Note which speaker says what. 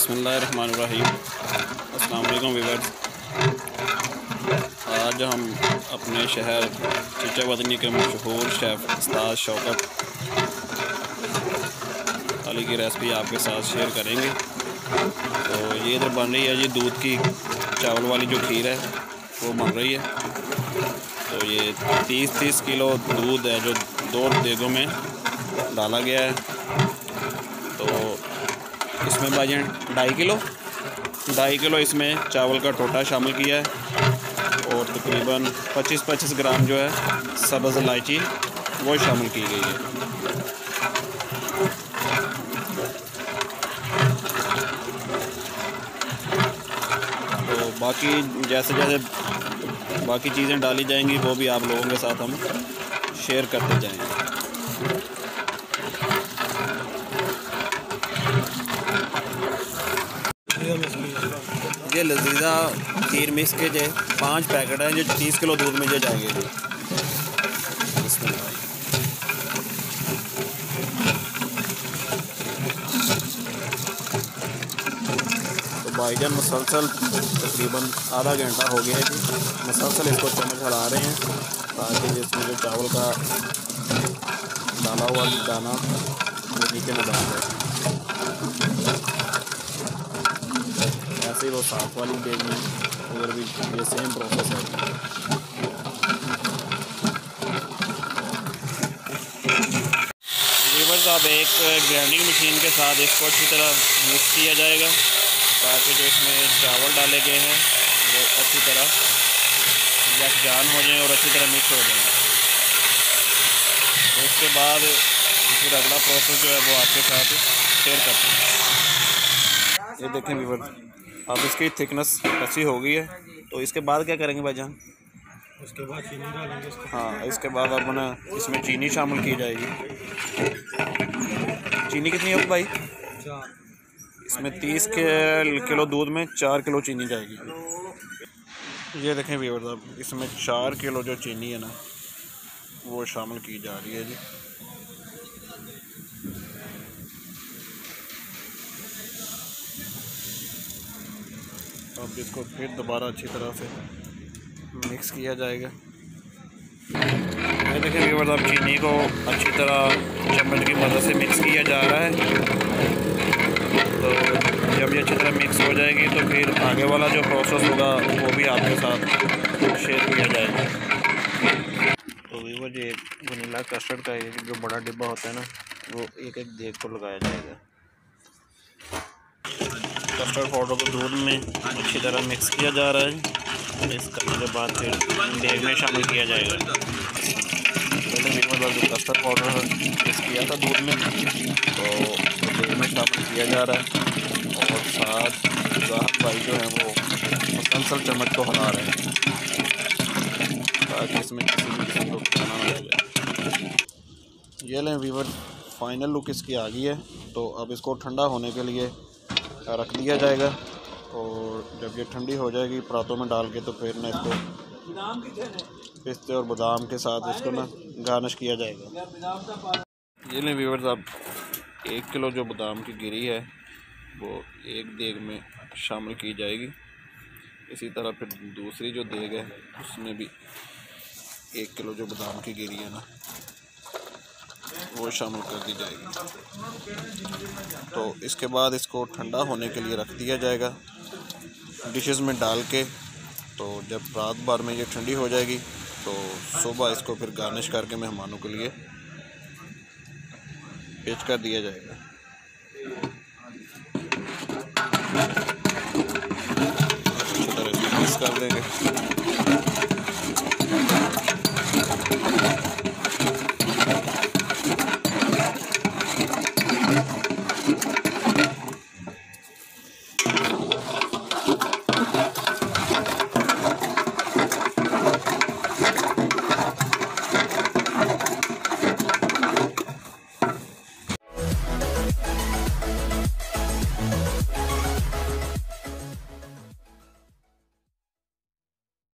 Speaker 1: बिस्मिल्लाहिर्रहमानिर्रहीम। अस्सलाम वालेकुम व्यूअर्स। आज हम अपने शहर चचा वतनी के मशहूर शेफ़ उस्ताद शौकत अली की रेसिपी आपके साथ शेयर करेंगे। तो ये इधर बन रही है जी दूध की चावल वाली जो खीर है वो बन रही है। तो ये 30 किलो दूध है जो 2 देगों में डाला गया है। तो इसमें भाईजान 2.5 किलो इसमें चावल का टोटा शामिल किया है और तकरीबन 25 ग्राम जो है सब्ज़ इलायची वो शामिल की गई है। तो बाकी जैसे बाकी चीज़ें डाली जाएंगी वो भी आप लोगों के साथ हम शेयर करते जाएंगे। ये लजीजा खीर मिक्स के जो 5 पैकेट हैं जो 30 किलो दूध में जो जाएंगे। तो भाईजान मुसलसल तकरीबन आधा घंटा हो गया है जी, मुसलसल इसको चम्मच हिला रहे हैं ताकि जिसमें जो चावल का डाला हुआ दाना वो नीचे में डाल जाए। ऐसे ही वो साफ वाली देग में उधर भी ये सेम प्रोसेस है। वीवर्स अब एक ग्राइंडिंग मशीन के साथ इसको अच्छी तरह मिक्स किया जाएगा ताकि जो इसमें चावल डाले गए हैं वो अच्छी तरह यकजान हो जाएं और अच्छी तरह मिक्स हो जाएं। तो उसके बाद फिर अगला प्रोसेस जो है वो आपके साथ शेयर करते हैं। ये देखें वीवर्स, अब इसकी थिकनेस अच्छी हो गई है। तो इसके बाद क्या करेंगे भाईजान?
Speaker 2: उसके बाद चीनी डालेंगे इसको।
Speaker 1: हाँ, इसके बाद अब ना इसमें चीनी शामिल की जाएगी। चीनी कितनी होगी भाई?
Speaker 2: 4।
Speaker 1: इसमें 30 किलो दूध में 4 किलो चीनी जाएगी। ये देखें व्यूअर्स, अब इसमें 4 किलो जो चीनी है ना वो शामिल की जा रही है जी। अब इसको फिर दोबारा अच्छी तरह से मिक्स किया जाएगा। ये देखें व्यूअर्स, अब चीनी को अच्छी तरह चम्मच की मदद से मिक्स किया जा रहा है। तो जब ये अच्छी तरह मिक्स हो जाएगी तो फिर आगे वाला जो प्रोसेस होगा वो भी आपके साथ शेयर किया जाएगा। तो व्यूअर्स, ये वनीला कस्टर्ड का एक जो बड़ा डिब्बा होता है ना वो एक देग को लगाया जाएगा। कस्टर्ड पाउडर को दूध में अच्छी तरह मिक्स किया जा रहा है। मिक्स करने के बाद फिर देग में शामिल किया जाएगा। पहले जो कस्टर्ड पाउडर मिक्स किया था दूध में तो देग में शामिल किया जा रहा है और साथ राहत भाई जो है वो मुसलसल चम्मच को हिला रहे हैं ताकि इसमें किसी भी किस्म को खाना ना जाए। ये लें वीवर, फाइनल लुक इसकी आ गई है। तो अब इसको ठंडा होने के लिए रख दिया जाएगा और जब ये ठंडी हो जाएगी परातों में डाल के तो फिर ना इसको पिस्ते और बादाम के साथ इसको ना गार्निश किया जाएगा। ये लें व्यूअर्स, अब 1 किलो जो बादाम की गिरी है वो एक देग में शामिल की जाएगी। इसी तरह फिर दूसरी जो देग है उसमें भी 1 किलो जो बादाम की गिरी है ना वो शामिल कर दी जाएगी। तो इसके बाद इसको ठंडा होने के लिए रख दिया जाएगा डिशेस में डाल के। तो जब रात भर में ये ठंडी हो जाएगी तो सुबह इसको फिर गार्निश करके मेहमानों के लिए पेश कर दिया जाएगा। अच्छी तरह मिक्स कर देंगे।